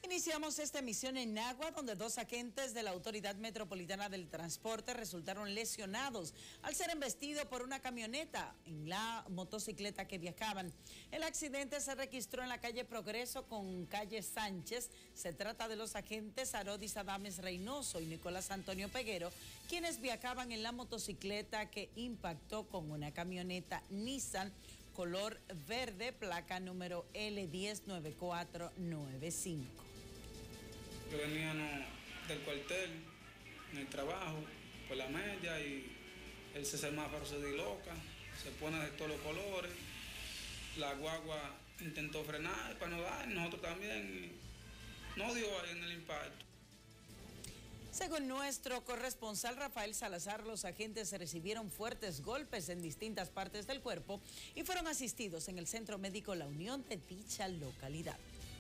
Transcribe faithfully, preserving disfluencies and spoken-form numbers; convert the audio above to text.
Iniciamos esta emisión en Nagua, donde dos agentes de la Autoridad Metropolitana del Transporte resultaron lesionados al ser embestidos por una camioneta en la motocicleta que viajaban. El accidente se registró en la calle Progreso con calle Sánchez. Se trata de los agentes Arodis Adames Reynoso y Nicolás Antonio Peguero, quienes viajaban en la motocicleta que impactó con una camioneta Nissan color verde, placa número L uno cero nueve cuatro nueve cinco. Yo venía no, del cuartel, en el trabajo, por la media, y el semáforo se disloca, se pone de todos los colores. La guagua intentó frenar para no dar, nosotros también, y no dio ahí en el impacto. Según nuestro corresponsal Rafael Salazar, los agentes recibieron fuertes golpes en distintas partes del cuerpo y fueron asistidos en el Centro Médico La Unión de dicha localidad.